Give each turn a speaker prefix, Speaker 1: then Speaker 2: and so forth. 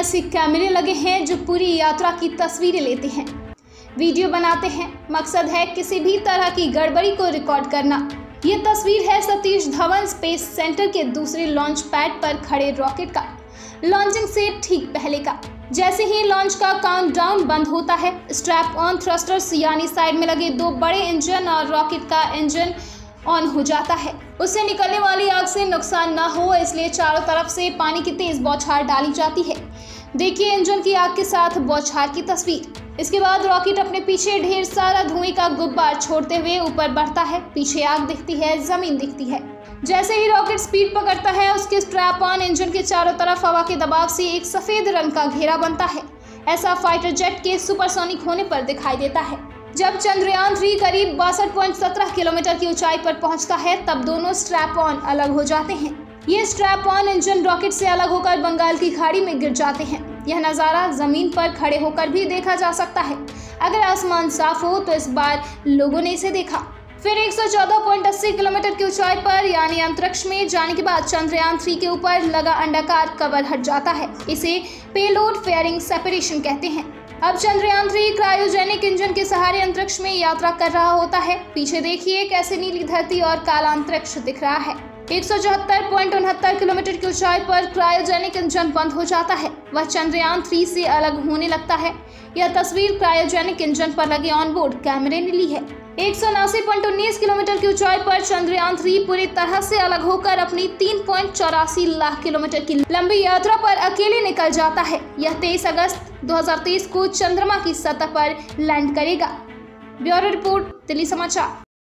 Speaker 1: ऐसे कैमरे लगे हैं जो पूरी यात्रा की तस्वीरें लेते हैं, वीडियो बनाते हैं। मकसद है किसी भी तरह की गड़बड़ी को रिकॉर्ड करना। ये तस्वीर है सतीश धवन स्पेस सेंटर के दूसरे लॉन्च पैड पर खड़े रॉकेट का, लॉन्चिंग से ठीक पहले का। जैसे ही लॉन्च का काउंटडाउन बंद होता है, स्ट्रैप ऑन थ्रस्टर्स यानी साइड में लगे दो बड़े इंजन और रॉकेट का इंजन ऑन हो जाता है। उससे निकलने वाली आग से नुकसान ना हो इसलिए चारों तरफ से पानी की तेज बौछार डाली जाती है। देखिए इंजन की आग के साथ बौछार की तस्वीर। इसके बाद रॉकेट अपने पीछे ढेर सारा धुएं का गुब्बार छोड़ते हुए ऊपर बढ़ता है। पीछे आग दिखती है, जमीन दिखती है। जैसे ही रॉकेट स्पीड पकड़ता है, उसके स्ट्रैप ऑन इंजन के चारों तरफ हवा के दबाव से एक सफेद रंग का घेरा बनता है। ऐसा फाइटर जेट के सुपरसोनिक होने पर दिखाई देता है। जब चंद्रयान 3 करीब 62.17 किलोमीटर की ऊंचाई पर पहुंचता है, तब दोनों स्ट्रैप ऑन अलग हो जाते हैं। ये स्ट्रैप ऑन इंजन रॉकेट से अलग होकर बंगाल की खाड़ी में गिर जाते हैं। यह नज़ारा जमीन पर खड़े होकर भी देखा जा सकता है। अगर आसमान साफ हो तो इस बार लोगों ने इसे देखा। फिर 114.80 किलोमीटर की ऊंचाई पर यानी अंतरिक्ष में जाने के बाद चंद्रयान 3 के ऊपर लगा अंडाकार कवर हट जाता है। इसे पेलोड फेयरिंग सेपरेशन कहते हैं। अब चंद्रयान 3 क्रायोजेनिक इंजन के सहारे अंतरिक्ष में यात्रा कर रहा होता है। पीछे देखिए कैसे नीली धरती और काला अंतरिक्ष दिख रहा है। 174.69 किलोमीटर की ऊंचाई पर क्रायोजेनिक इंजन बंद हो जाता है। वह चंद्रयान 3 से अलग होने लगता है। यह तस्वीर क्रायोजेनिक इंजन पर लगे ऑनबोर्ड कैमरे ने ली है। 179.19 किलोमीटर की ऊंचाई पर चंद्रयान 3 पूरी तरह से अलग होकर अपनी 3.84 लाख किलोमीटर की लंबी यात्रा पर अकेले निकल जाता है। यह 23 अगस्त 2023 को चंद्रमा की सतह पर लैंड करेगा। ब्यूरो रिपोर्ट, दिल्ली समाचार।